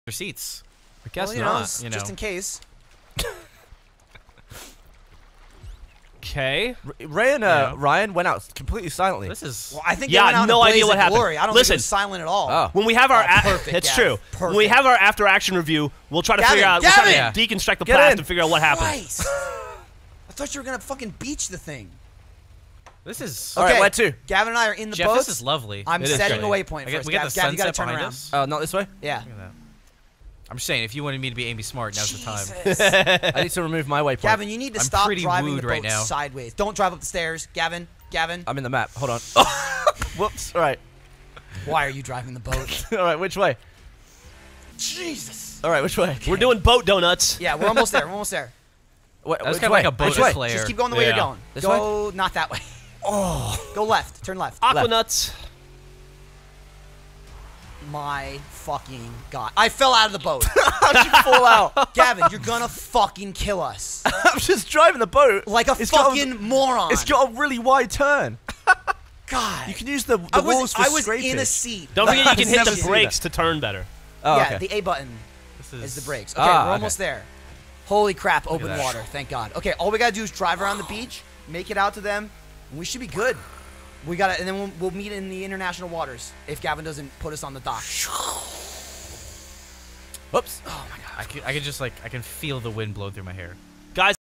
seats. I guess well, not. Just in case. Okay. Ray and Ryan went out completely silently. This is. Well, I think they went out no in a idea blaze what of happened. glory. I don't think it was silent at all. Oh. When we have our perfect, it's Gav. true. Perfect. When we have our after action review, we'll try to Gavin, figure out. Gavin! We'll try to deconstruct the Get past in. and figure out what happened. Christ. I thought you were gonna fucking beach the thing. This is. All right, where to? Gavin and I are in the Jeff, boat. this is lovely. I'm setting a waypoint first. We got the Gav, you gotta sunset turn behind around. us. Oh, not this way? Yeah. Look at that. I'm just saying, if you wanted me to be Amy Smart, now's the time. I need to remove my waypoint. Gavin, you need to I'm stop pretty driving the wooed right boat now. sideways. Don't drive up the stairs. Gavin. I'm in the map. Hold on. Whoops. All right. Why are you driving the boat? All right, which way? Jesus. All right, which way? We're doing boat donuts. Yeah, we're almost there. We're almost there. That was kind of like a boat way? flare. Just keep going the way you're going. This Go not that way. Oh. Go left. Turn left. Aquanuts. My fucking God. I fell out of the boat. How'd you fall out? Gavin, you're gonna fucking kill us. I'm just driving the boat. Like a fucking moron. It's got a really wide turn. God. You can use the I walls for was scraping. in a seat. Don't forget you can hit never the seen brakes to turn better. Oh, yeah, okay. the A button This is the brakes. Okay, Ah, we're almost there. Holy crap, open that. water. Thank God. Okay, all we gotta do is drive around the beach, make it out to them, and we should be good. We gotta, and then we'll meet in the international waters if Gavin doesn't put us on the dock. Whoops. Oh my God. I can just I can feel the wind blow through my hair. Guys,